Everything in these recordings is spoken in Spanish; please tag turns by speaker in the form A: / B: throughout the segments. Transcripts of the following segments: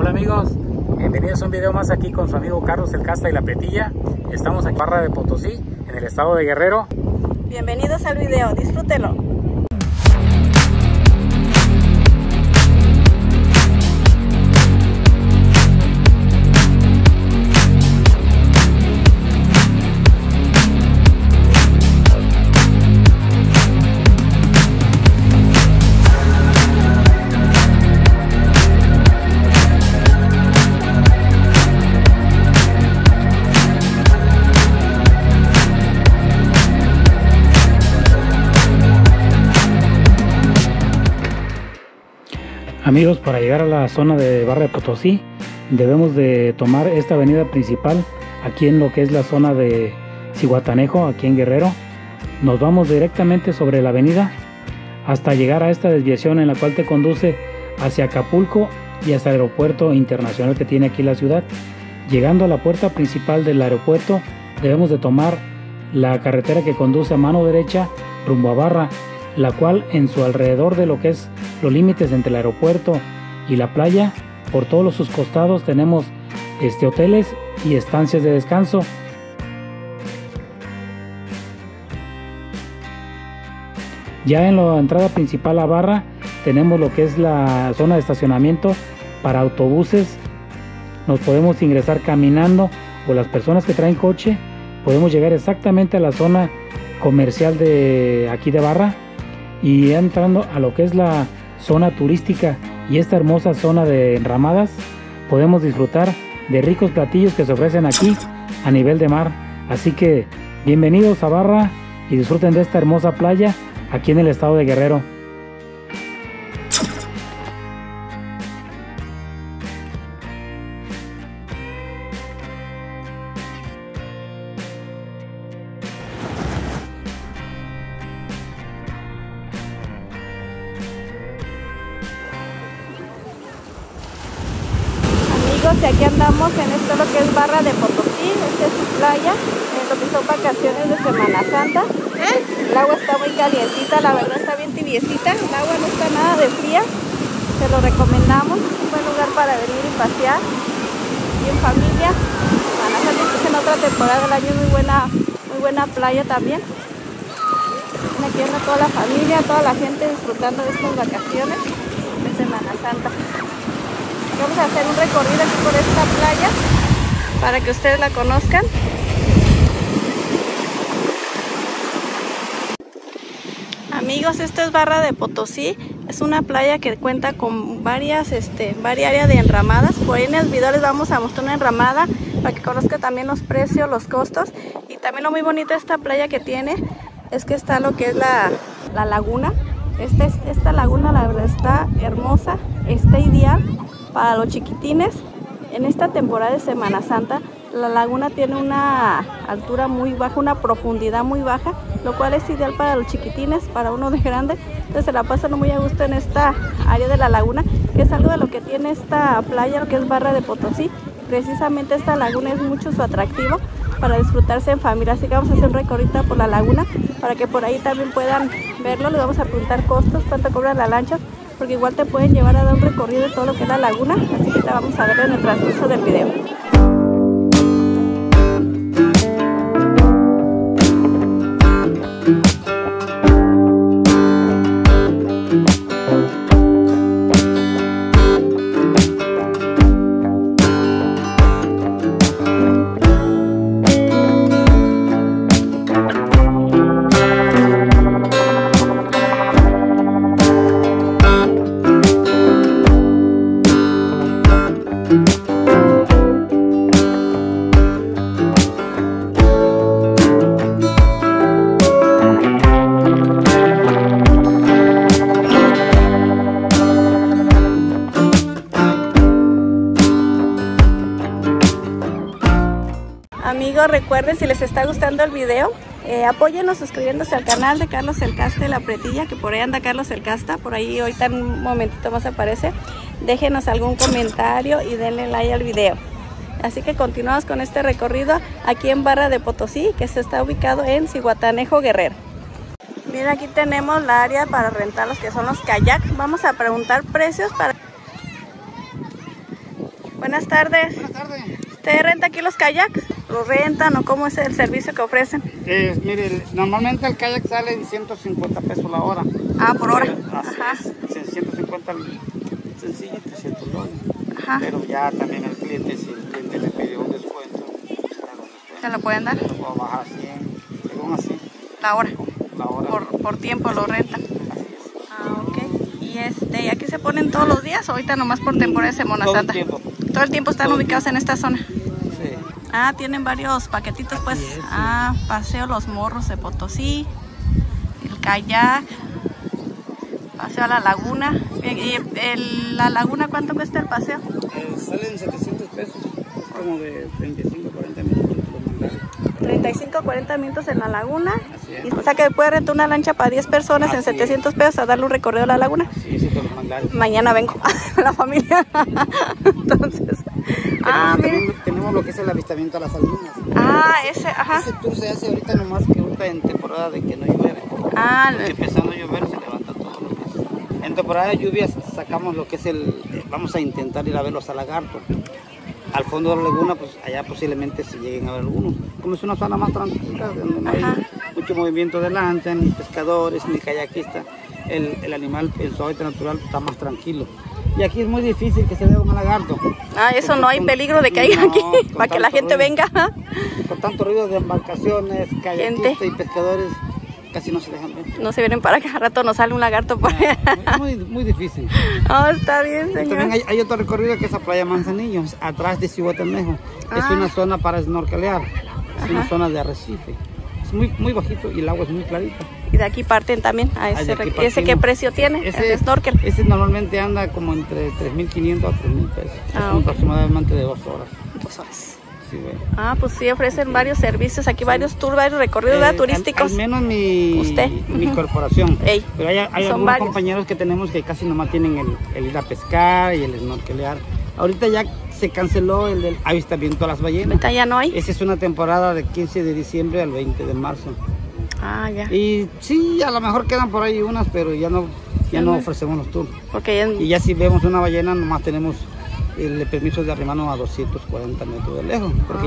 A: Hola amigos, bienvenidos a un video más aquí con su amigo Carlos el Casta y la Pretilla. Estamos aquí en Barra de Potosí, en el estado de Guerrero.
B: Bienvenidos al video, disfrútelo.
A: Amigos, para llegar a la zona de Barra de Potosí debemos de tomar esta avenida principal aquí en lo que es la zona de Zihuatanejo, aquí en Guerrero. Nos vamos directamente sobre la avenida hasta llegar a esta desviación en la cual te conduce hacia Acapulco y hasta el aeropuerto internacional que tiene aquí la ciudad. Llegando a la puerta principal del aeropuerto debemos de tomar la carretera que conduce a mano derecha rumbo a Barra, la cual en su alrededor de lo que es los límites entre el aeropuerto y la playa, por todos sus costados tenemos hoteles y estancias de descanso. Ya en la entrada principal a Barra tenemos lo que es la zona de estacionamiento para autobuses. Nos podemos ingresar caminando, o las personas que traen coche podemos llegar exactamente a la zona comercial de aquí de Barra, y entrando a lo que es la zona turística y esta hermosa zona de enramadas, podemos disfrutar de ricos platillos que se ofrecen aquí a nivel de mar. Así que bienvenidos a Barra y disfruten de esta hermosa playa aquí en el estado de Guerrero.
B: Y aquí andamos en esto lo que es Barra de Potosí. Esta es su playa, en lo que son vacaciones de Semana Santa. El agua está muy calientita, la verdad está bien tibiecita, el agua no está nada de fría, se lo recomendamos, es un buen lugar para venir y pasear y en familia. Semana Santa es en otra temporada del año, muy buena playa también. Aquí anda toda la familia, toda la gente disfrutando de estas vacaciones de Semana Santa. Vamos a hacer un recorrido aquí por esta playa para que ustedes la conozcan. Amigos, esto es Barra de Potosí. Es una playa que cuenta con varias áreas de enramadas. Por ahí en el video les vamos a mostrar una enramada para que conozcan también los precios, los costos. Y también lo muy bonito de esta playa que tiene es que está lo que es la laguna. Esta laguna la verdad está hermosa, está ideal para los chiquitines. En esta temporada de Semana Santa la laguna tiene una altura muy baja, una profundidad muy baja, lo cual es ideal para los chiquitines, para uno de grande. Entonces se la pasan muy a gusto en esta área de la laguna, que es algo de lo que tiene esta playa, lo que es Barra de Potosí. Precisamente esta laguna es mucho su atractivo para disfrutarse en familia. Así que vamos a hacer un recorrido por la laguna para que por ahí también puedan verlo. Les vamos a preguntar costos, cuánto cobra la lancha, porque igual te pueden llevar a dar un recorrido de todo lo que es la laguna, así que te vamos a ver en el transcurso del video. Amigos, recuerden, si les está gustando el video, apóyennos suscribiéndose al canal de Carlos el Casta y la Pretilla, que por ahí anda Carlos el Casta, por ahí ahorita en un momentito más aparece. Déjenos algún comentario y denle like al video. Así que continuamos con este recorrido aquí en Barra de Potosí, que se está ubicado en Zihuatanejo, Guerrero. Mira, aquí tenemos la área para rentar los que son los kayak. Vamos a preguntar precios para... Buenas tardes.
C: Buenas tardes.
B: ¿Usted renta aquí los kayaks? ¿Los rentan o cómo es el servicio que ofrecen?
C: Mire, normalmente el kayak sale en 150 pesos la hora.
B: Ah, por hora.
C: Ajá. 150 sencillo, 300 dólares.
B: Ajá.
C: Pero ya también el cliente, si el cliente le pide un descuento,
B: ¿Se lo pueden dar?
C: lo puedo bajar a 100, según así.
B: La hora.
C: La hora.
B: Por tiempo lo rentan.
C: Así es.
B: Ah, ok. ¿Y aquí se ponen todos los días o ahorita nomás por temporada de Semana Santa? Todo el tiempo están ubicados en esta zona.
C: Sí.
B: Ah, tienen varios paquetitos, pues.
C: Así es, sí.
B: Ah, paseo Los Morros de Potosí, el kayak, paseo a la laguna. ¿Y la laguna cuánto cuesta el paseo?
C: Salen 700 pesos, es como de 35 a 40 minutos.
B: 35 a 40 minutos en la laguna.
C: Así es.
B: Y, o sea que puede rentar una lancha para 10 personas en
C: Así
B: 700 pesos a darle un recorrido a la laguna.
C: Sí, sí, te los mandaré.
B: Mañana vengo a la familia. Entonces,
C: Tenemos lo que es el avistamiento a las salinas.
B: Ajá.
C: Ese tour se hace ahorita nomás que ahorita en temporada de que no llueve. Porque empezando a llover se levanta todo lo que es. En temporada de lluvias sacamos lo que es vamos a intentar ir a ver los lagartos. Al fondo de la laguna, pues allá posiblemente se lleguen a ver algunos. Como es una zona más tranquila, donde no hay mucho movimiento de lancha, ni pescadores, ni kayakistas, el animal, el su hábitat natural está más tranquilo. Y aquí es muy difícil que se vea un lagarto.
B: Eso no hay peligro de que haya aquí, para que la gente venga.
C: Con tanto ruido de embarcaciones, kayakistas y pescadores, casi no se dejan ver.
B: No se vienen para acá, rato nos sale un lagarto por allá.
C: Es muy difícil.
B: Está bien, señor.
C: También hay otro recorrido que es la playa Manzanillo, atrás de Cihuatanejo. Es una zona para snorkelear, es una zona de arrecife. Es muy bajito y el agua es muy clarita.
B: Y de aquí parten también a ¿Ese qué precio tiene? El snorkel.
C: Ese normalmente anda como entre 3.500 a 3.000 pesos. Aproximadamente de 2 horas.
B: 2 horas.
C: Sí, bueno.
B: Pues sí, ofrecen varios servicios aquí, varios tours, varios recorridos turísticos.
C: Al menos mi corporación. Pero hay algunos compañeros que tenemos que casi nomás tienen el ir a pescar y el snorkelear. Ahorita ya se canceló el del avistamiento a las ballenas.
B: Ahorita ya no hay.
C: Esa es una temporada de 15 de diciembre al 20 de marzo.
B: Ya.
C: Y sí, a lo mejor quedan por ahí unas, pero ya no ofrecemos los tours.
B: Y
C: ya si vemos una ballena, nomás tenemos el permiso de arrimarnos a 240 metros de lejos, porque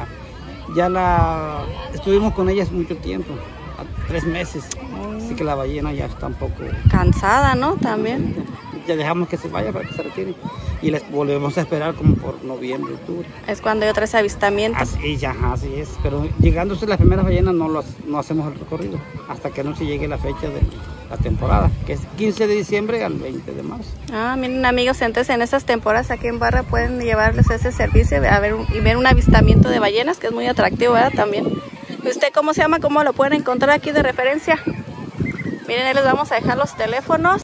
C: ya la estuvimos con ellas mucho tiempo, 3 meses, así que la ballena ya está un poco
B: cansada, ¿no? También.
C: Ya dejamos que se vaya para que se retire y les volvemos a esperar como por noviembre, octubre.
B: Es cuando hay otro avistamiento.
C: Así es, pero llegándose las primeras ballenas no hacemos el recorrido hasta que no se llegue la fecha de la temporada, que es 15 de diciembre al 20 de marzo.
B: Miren, amigos, entonces en estas temporadas aquí en Barra pueden llevarles ese servicio y ver un avistamiento de ballenas, que es muy atractivo, ¿verdad? También. ¿Usted cómo se llama? ¿Cómo lo pueden encontrar aquí de referencia? Miren, ahí les vamos a dejar los teléfonos.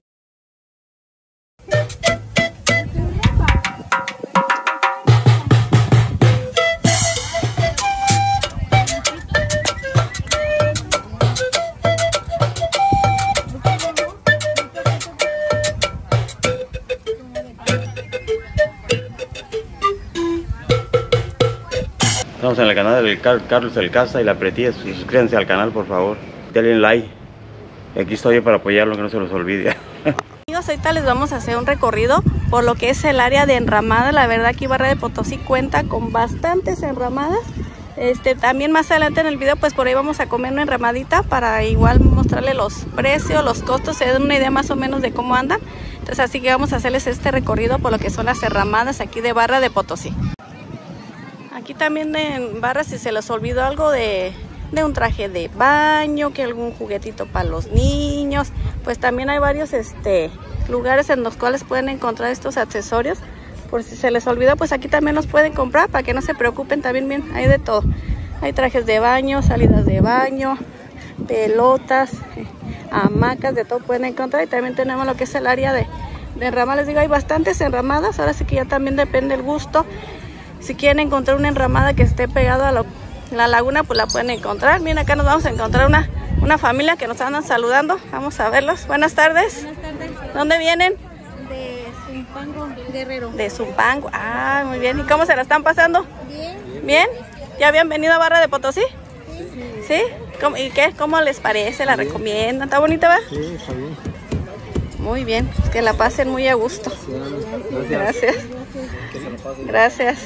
D: Estamos en el canal del Carlos El Casa y la Pretía. Suscríbanse al canal, por favor. Denle like. Aquí estoy para apoyarlo, que no se los olvide.
B: Amigos, ahorita les vamos a hacer un recorrido por lo que es el área de enramada. La verdad aquí Barra de Potosí cuenta con bastantes enramadas. También más adelante en el video, pues por ahí vamos a comer una enramadita para igual mostrarle los precios, los costos, se den una idea más o menos de cómo andan. Entonces así que vamos a hacerles este recorrido por lo que son las enramadas aquí de Barra de Potosí. Aquí también en Barra, si se les olvidó algo de un traje de baño, que algún juguetito para los niños, pues también hay varios lugares en los cuales pueden encontrar estos accesorios. Por si se les olvidó, pues aquí también los pueden comprar para que no se preocupen, también bien, hay de todo. Hay trajes de baño, salidas de baño, pelotas, hamacas, de todo pueden encontrar. Y también tenemos lo que es el área de enramadas. Les digo, hay bastantes enramadas, ahora sí que ya también depende el gusto. Si quieren encontrar una enramada que esté pegada a la laguna, pues la pueden encontrar. Miren, acá nos vamos a encontrar una familia que nos andan saludando. Vamos a verlos. Buenas tardes.
E: Buenas tardes.
B: ¿Dónde vienen?
E: De Zumpango, Guerrero.
B: De Zumpango. Muy bien. ¿Y cómo se la están pasando?
E: Bien.
B: ¿Bien? ¿Ya habían venido a Barra de Potosí? ¿Sí? ¿Y qué? ¿Cómo les parece? ¿La recomiendan? ¿Está bonita, va?
C: Sí, está bien.
B: Muy bien. Que la pasen muy a gusto.
C: Gracias.
B: Gracias. Gracias.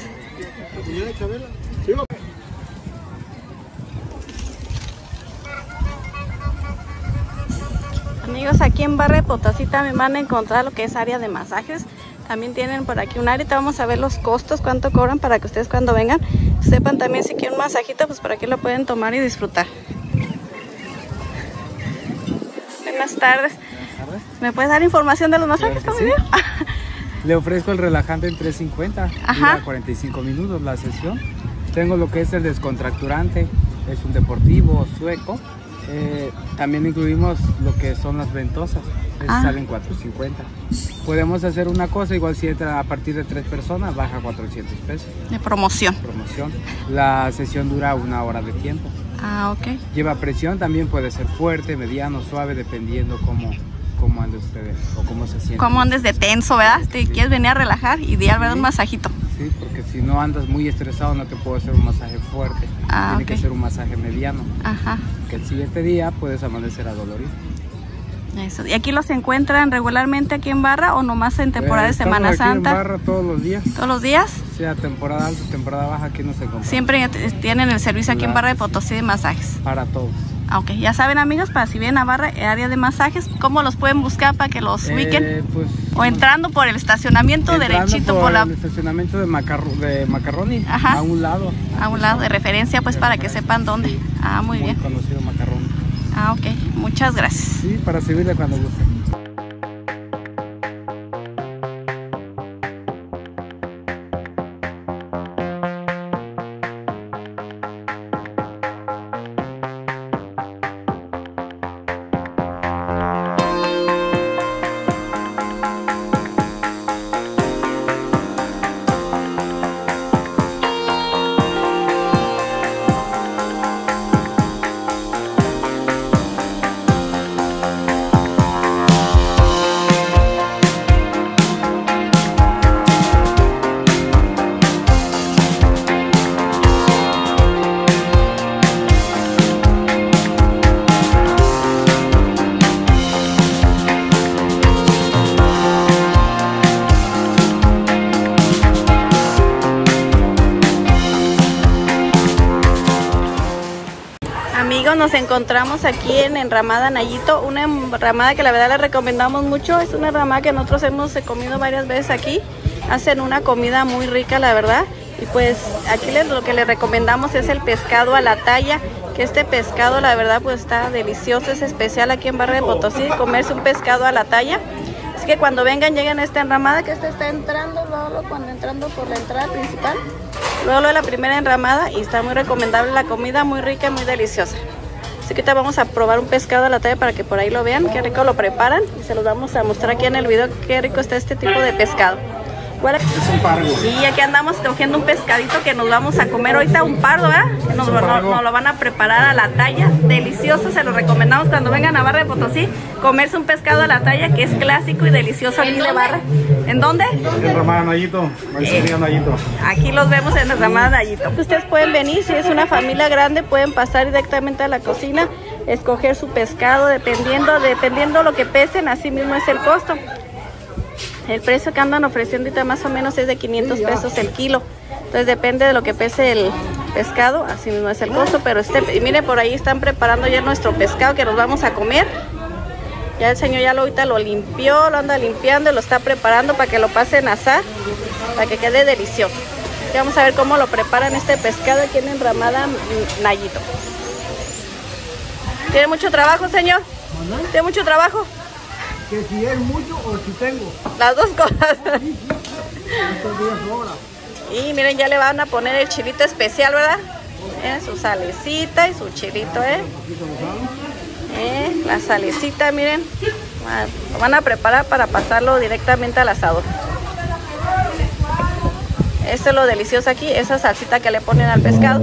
B: Amigos, aquí en Barra de Potosí también van a encontrar lo que es área de masajes. También tienen por aquí un área. Vamos a ver los costos, cuánto cobran, para que ustedes cuando vengan sepan también si quieren un masajito, pues por aquí lo pueden tomar y disfrutar. Buenas tardes. ¿Me puedes dar información de los masajes?
F: Claro que sí. Le ofrezco el relajante en 3.50, dura 45 minutos la sesión. Tengo lo que es el descontracturante, es un deportivo sueco. También incluimos lo que son las ventosas, salen 4.50. Podemos hacer una cosa, igual si entra a partir de 3 personas, baja 400 pesos.
B: De promoción.
F: La sesión dura 1 hora de tiempo.
B: Ok.
F: Lleva presión, también puede ser fuerte, mediano, suave, dependiendo cómo ande ustedes o cómo se sienten. Cómo
B: andes de tenso, ¿verdad? Te quieres venir a relajar y de dar un masajito.
F: Sí, porque si no andas muy estresado no te puedo hacer un masaje fuerte. Tiene que ser un masaje mediano. Que el siguiente día puedes amanecer adolorido.
B: Eso. ¿Y aquí los encuentran regularmente aquí en Barra o nomás en temporada de Semana Santa?
F: En Barra todos los días.
B: ¿Todos los días?
F: Sea temporada alta, temporada baja, aquí nos encontramos.
B: Siempre tienen el servicio aquí en Barra de Potosí de masajes.
F: Para todos.
B: Ok, ya saben amigos, para si vienen a Barra, área de masajes, ¿cómo los pueden buscar para que los ubiquen?
F: O
B: entrando por el estacionamiento derechito por
F: el estacionamiento de Macarroni, a un lado.
B: A un lado de referencia, pues para que sepan dónde. Muy bien.
F: Conocido Macarroni.
B: Ok, muchas gracias.
F: Sí, para servirle cuando guste.
B: Nos encontramos aquí en Enramada Nayito, una enramada que la verdad les recomendamos mucho. Es una enramada que nosotros hemos comido varias veces aquí. Hacen una comida muy rica, la verdad. Y pues aquí lo que les recomendamos es el pescado a la talla, que este pescado la verdad pues está delicioso, es especial aquí en Barra de Potosí, comerse un pescado a la talla. Así que cuando vengan, lleguen a esta enramada, que esta está entrando, cuando entrando por la entrada principal, luego de la primera enramada, y está muy recomendable la comida, muy rica y muy deliciosa. Así que ahorita vamos a probar un pescado a la talla para que por ahí lo vean, qué rico lo preparan, y se los vamos a mostrar aquí en el video qué rico está este tipo de pescado.
F: Es un pargo.
B: Y aquí andamos cogiendo un pescadito que nos vamos a comer ahorita, un pardo, ¿verdad? Nos lo van a preparar a la talla, delicioso, se lo recomendamos cuando vengan a Barra de Potosí, comerse un pescado a la talla, que es clásico y delicioso aquí de Barra. ¿En dónde?
F: En Ramada Nayito, Nayito.
B: Aquí los vemos en Ramada Nayito. Ustedes pueden venir, si es una familia grande, pueden pasar directamente a la cocina, escoger su pescado, dependiendo lo que pesen, así mismo es el costo. El precio que andan ofreciendo ahorita más o menos es de 500 pesos el kilo. Entonces depende de lo que pese el pescado, así mismo es el costo. Pero miren, por ahí están preparando ya nuestro pescado que nos vamos a comer. Ya el señor ahorita lo limpió, lo anda limpiando y lo está preparando para que lo pasen a asar, para que quede delicioso. Y vamos a ver cómo lo preparan este pescado aquí en Enramada Nayito. ¿Tiene mucho trabajo, señor? ¿Tiene mucho trabajo?
G: Que si es mucho o si tengo.
B: Las dos cosas.
G: Sí. Estos días sobra.
B: Y miren, ya le van a poner el chilito especial, ¿verdad? Su salecita y su chilito, la salecita, miren. Lo van a preparar para pasarlo directamente al asador. Esto es lo delicioso aquí, esa salsita que le ponen al pescado.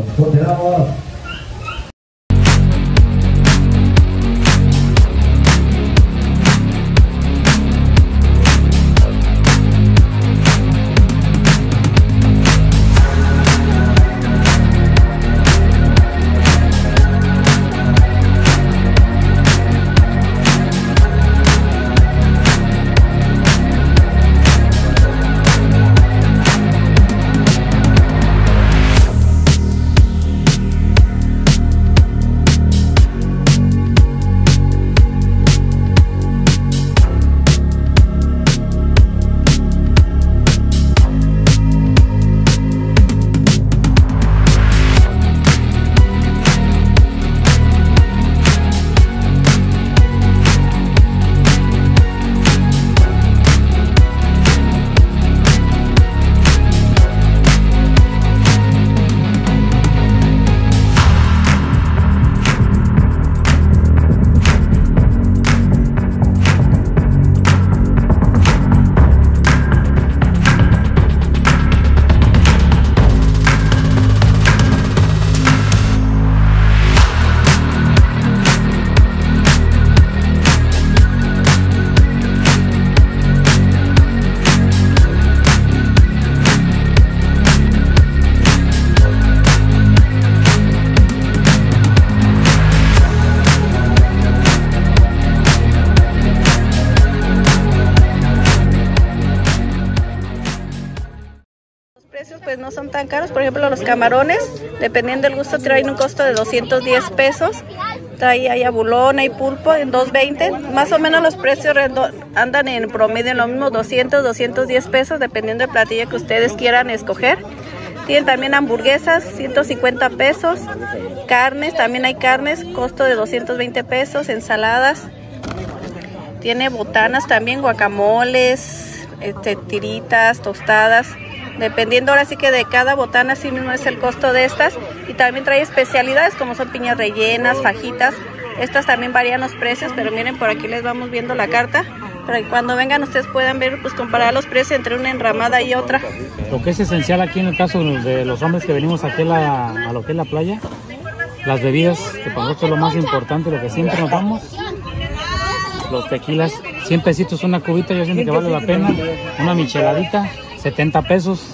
B: Precios pues no son tan caros. Por ejemplo, los camarones, dependiendo del gusto, traen un costo de 210 pesos. Trae ahí abulón, hay pulpo en 220. Más o menos los precios andan en promedio en lo mismo, 200, 210 pesos, dependiendo del platillo que ustedes quieran escoger. Tienen también hamburguesas, 150 pesos. Carnes, también hay carnes, costo de 220 pesos. Ensaladas. Tiene botanas también, guacamoles, tiritas, tostadas. Dependiendo ahora sí que de cada botana, así mismo es el costo de estas. Y también trae especialidades como son piñas rellenas, fajitas. Estas también varían los precios, pero miren, por aquí les vamos viendo la carta. Para que cuando vengan ustedes puedan ver, pues comparar los precios entre una enramada y otra.
A: Lo que es esencial aquí en el caso de los hombres que venimos aquí a lo que es la playa, las bebidas, que para nosotros es lo más importante, lo que siempre nos damos. Los tequilas, 100 pesitos una cubita, yo siento que vale la pena. Una micheladita, 70 pesos.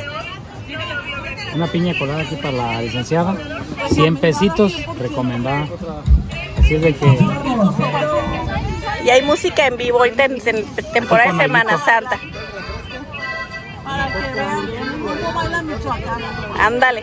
A: Una piña colada aquí para la licenciada, 100 pesitos, recomendada. Así es de que...
B: Y hay música en vivo ahorita en temporada de Semana Santa.
E: Para que vean cómo baila Michoacán.
B: Ándale.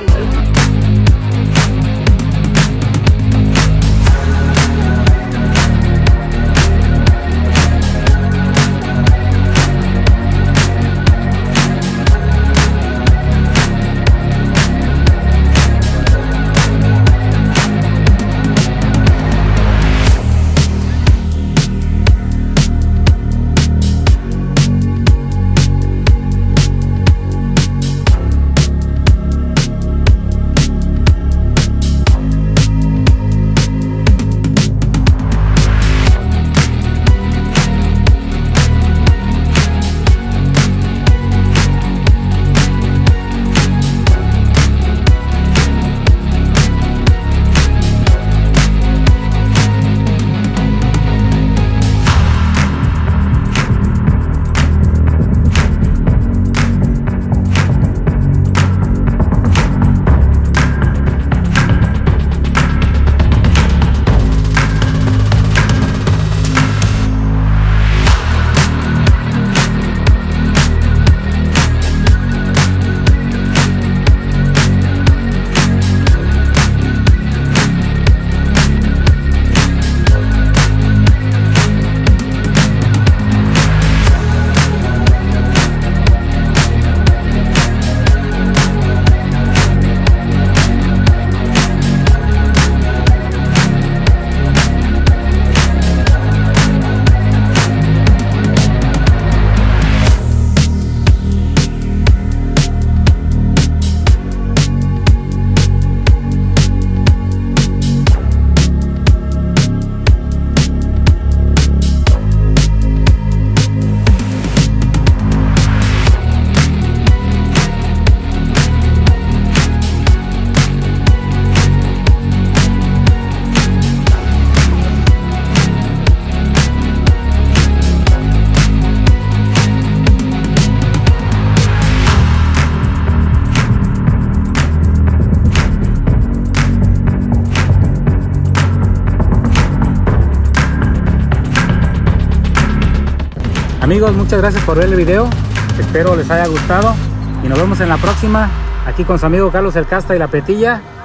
A: Amigos, muchas gracias por ver el video, espero les haya gustado y nos vemos en la próxima, aquí con su amigo Carlos el Casta y la Pretilla.